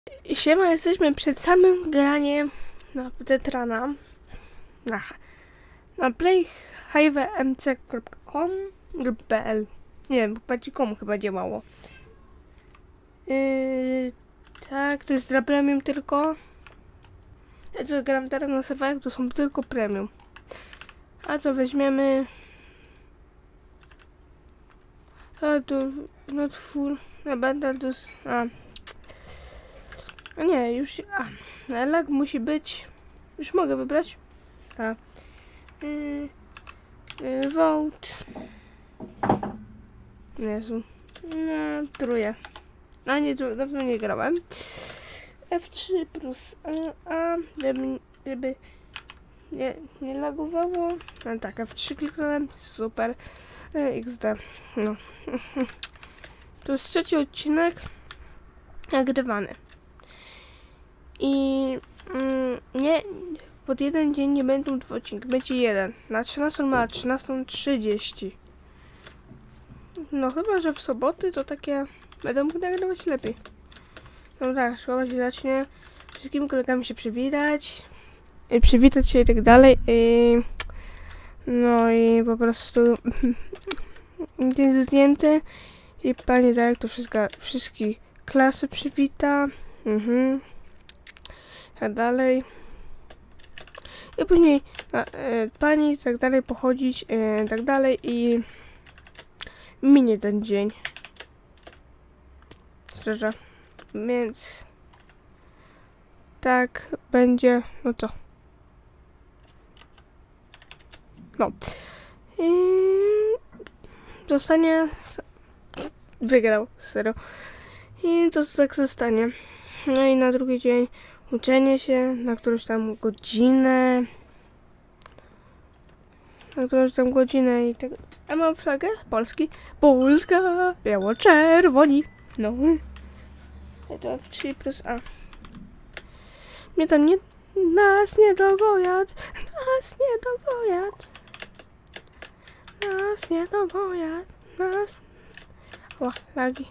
Siema, jesteśmy przed samym graniem na Tetrana na playhivemc.com lub .pl. Nie wiem, komu chyba działało. Tak, to jest dla premium tylko. Ja co gram teraz na serwerach, to są tylko premium. A co weźmiemy? A to not full. Będę to. A nie, już. Lag musi być. Już mogę wybrać. Vote. Jezu. No, truje. A nie, dawno nie grałem. F3 plus A, żeby nie lagowało. No tak, F3 kliknąłem. Super. XD. No. To jest trzeci odcinek nagrywany. I nie, pod jeden dzień nie będą 2 odcinki, będzie jeden. Na 13 ma 13:30. No chyba, że w soboty to takie będę mógł nagrywać lepiej. No tak, szkoła się zacznie. Wszystkim kolegami się przywitać się i tak dalej. No i po prostu jest zdjęty i pani dyrektor wszystkich klasy przywita. Tak dalej. I później pani tak dalej pochodzić, tak dalej i minie ten dzień. Szczerze. Więc tak będzie, no to. No. Zostanie. Wygrał, serio. I to tak zostanie. No i na drugi dzień uczenie się na którąś tam godzinę. I tak. A mam flagę Polski. Polska, biało-czerwoni. No. To F3 plus A. Mnie tam nie. Nas nie dogojat. Nas nie dogojat. Nas nie dogojat. Nas. O, lagi.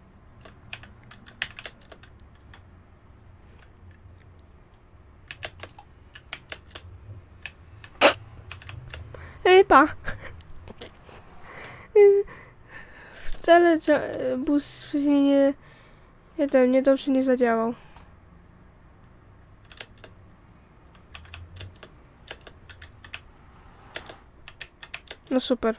Pa! Wcale bus wcześniej niedobrze nie zadziałał. No super.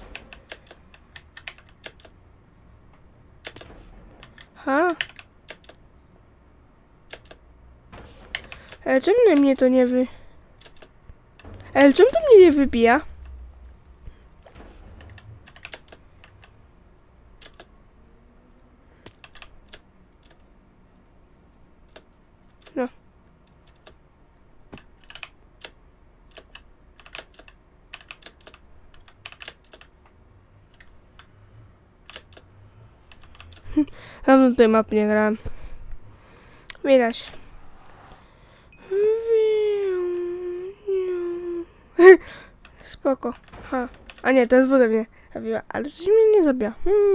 Czemu mnie to nie czemu to mnie nie wybija? No. Tam do tej mapy nie grałem. Widać. Spoko. A nie, to jest woda mnie zabiła, ale coś mnie nie zabija.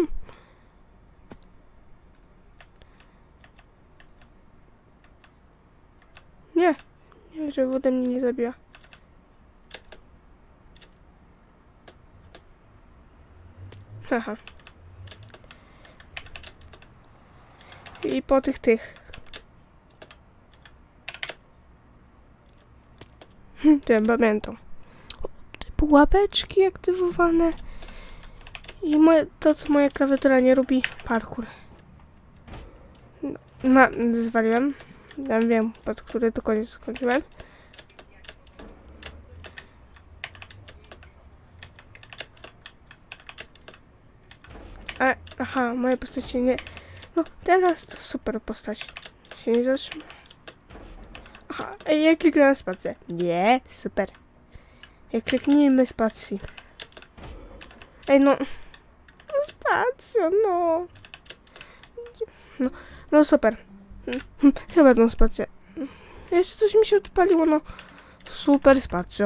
Nie, że woda mnie nie zabija. Haha. I po tych. Pamiętam. Łapeczki aktywowane. I to, co moja klawiatura nie robi, parkour. No, zwaliłem. Ja wiem, pod który to koniec skończyłem. Aha, moja postać się nie. No, teraz to super postać. Się nie zatrzyma. Aha, ja kliknąłem spację. Nie, super. Ja kliknijmy spacji. No. Spacją, no. No super. Chyba tą spację. Jeszcze coś mi się odpaliło, no. Super spacją.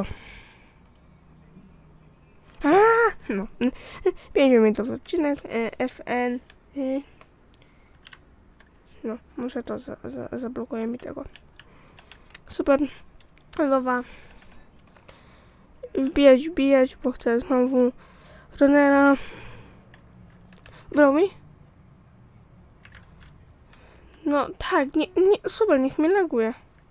No. 5-minutowy odcinek. FN. No, muszę to zablokuje mi tego. Super. Nowa. Wbijać, bo chcę znowu runnera. Brał mi? No tak, nie, super, niech mnie laguje.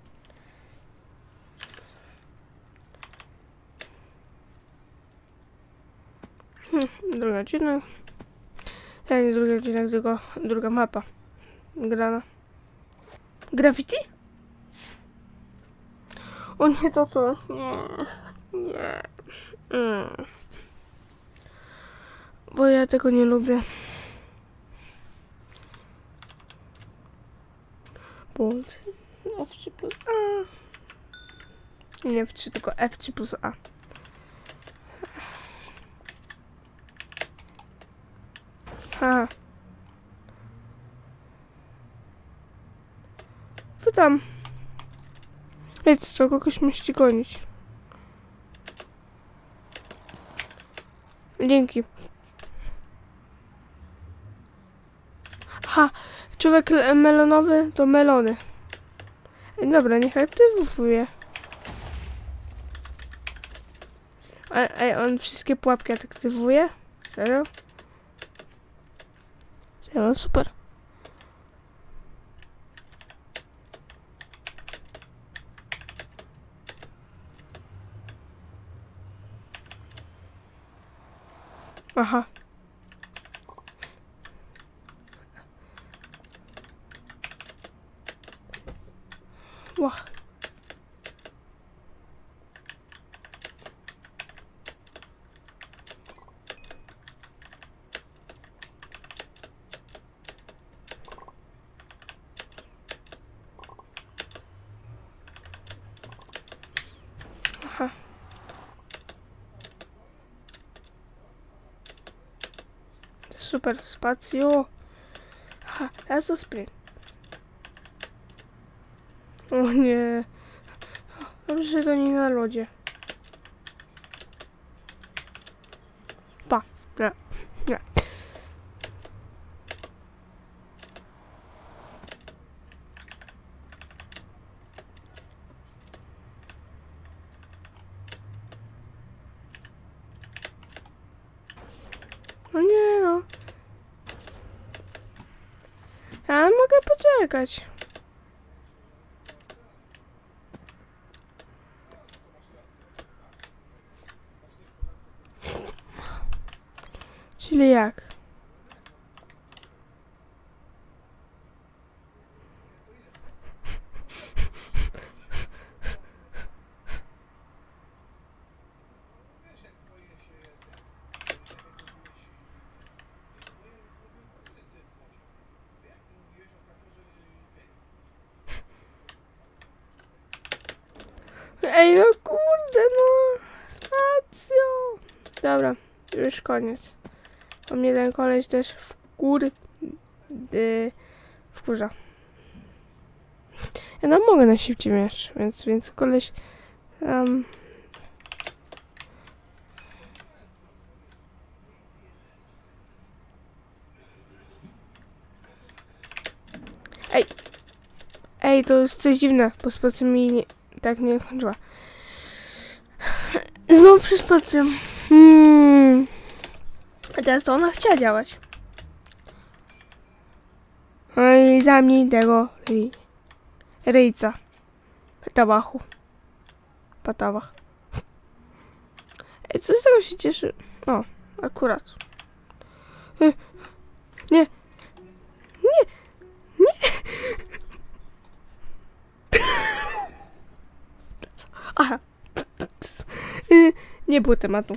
Drugi odcinek. Nie drugi odcinek, tylko druga mapa. Grana. Graffiti? O nie, to. Nie. Bo ja tego nie lubię. Bolt. F3 plus A. Nie F3, tylko F3 plus A. Ha. Wy tam. Wiecie co, kogoś musi gonić. Dzięki. Ha. Człowiek melonowy to melony. Dobra, niech aktywuje. Ej, on wszystkie pułapki aktywuje? Serio? Serio, super. Aha. Łach. Aha. Super, spacjo. Aha, teraz to sprint. O nie. Dobrze, że to nie na lodzie. Pa. Nie. Nie. No nie no. Ja mogę poczekać. Czyli jak? Ej, no kurde, no. Spacjo. Dobra, już koniec. Bo mnie ten koleś też wkurza. Ja no mogę na shifcie mieć, więc koleś... Ej, to jest coś dziwne, bo spacja mi tak nie kończyła. Znowu przy spację. A teraz to ona chciała działać. No i zamknij tego ryjca. Patałach. Ej, co z tego się cieszy? O, akurat. Nie. Aha. Nie było tematu.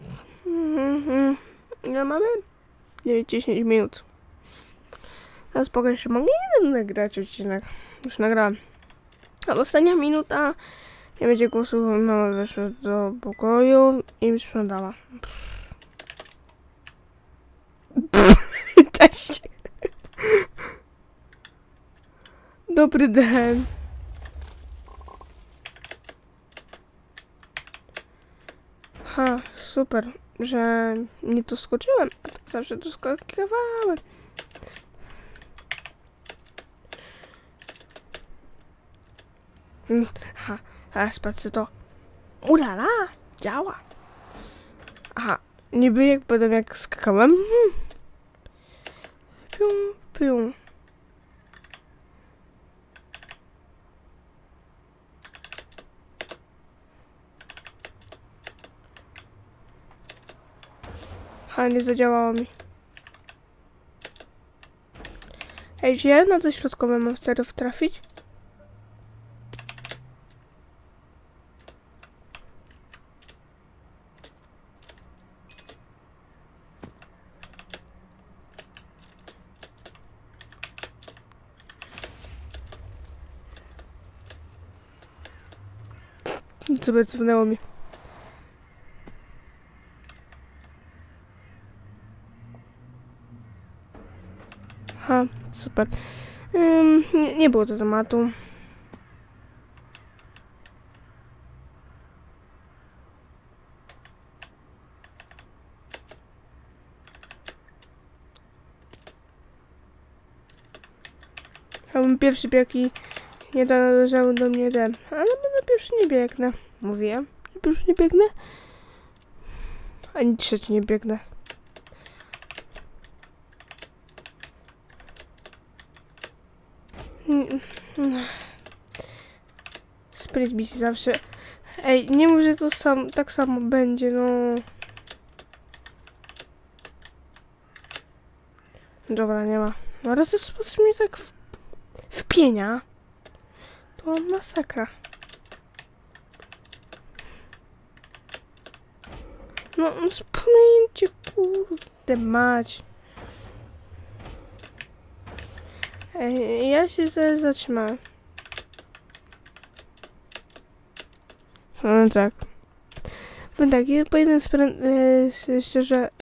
Ile mamy? 9-10 minut. Na spokojnie jeszcze mogę jeden nagrać odcinek. Już nagrałem. A ostatnia minuta. Nie będzie głosu. Mama weszła do pokoju i mi sprzątała. Cześć. Dobry den. Ha, super, że nie to skoczyłem, a tak zawsze to skakiwałem. Aha, a sprawdzę to. Ulala, działa. Aha, niby jak potem jak skakałem. Pium, pium. A nie zadziałało mi. Ej, czy ja na to środkowe mam sterów trafić? Co by cofnęło mi? Aha, super. Nie było to tematu. Ja bym pierwszy bieg i nie należały do mnie ten. Ale będę pierwszy nie biegnę. Mówiłem, że pierwszy nie biegnę. Ani trzeci nie biegnę. Sprint mi się zawsze... Ej, nie mów, że to tak samo będzie, no. Dobra, nie ma. No ale to sposób mnie tak wpienia. To masakra. No, wspomnijcie, kurde mać. Ej, ja się zaraz zatrzymałem. No tak. Bo tak, po jeden sprint, szczerze,